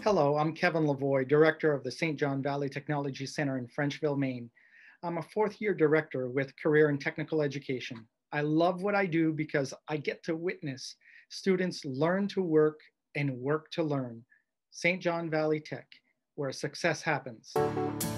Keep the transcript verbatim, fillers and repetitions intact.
Hello, I'm Kevin Lavoie, Director of the Saint John Valley Technology Center in Frenchville, Maine. I'm a fourth year director with Career and Technical Education. I love what I do because I get to witness students learn to work and work to learn. Saint John Valley Tech, where success happens.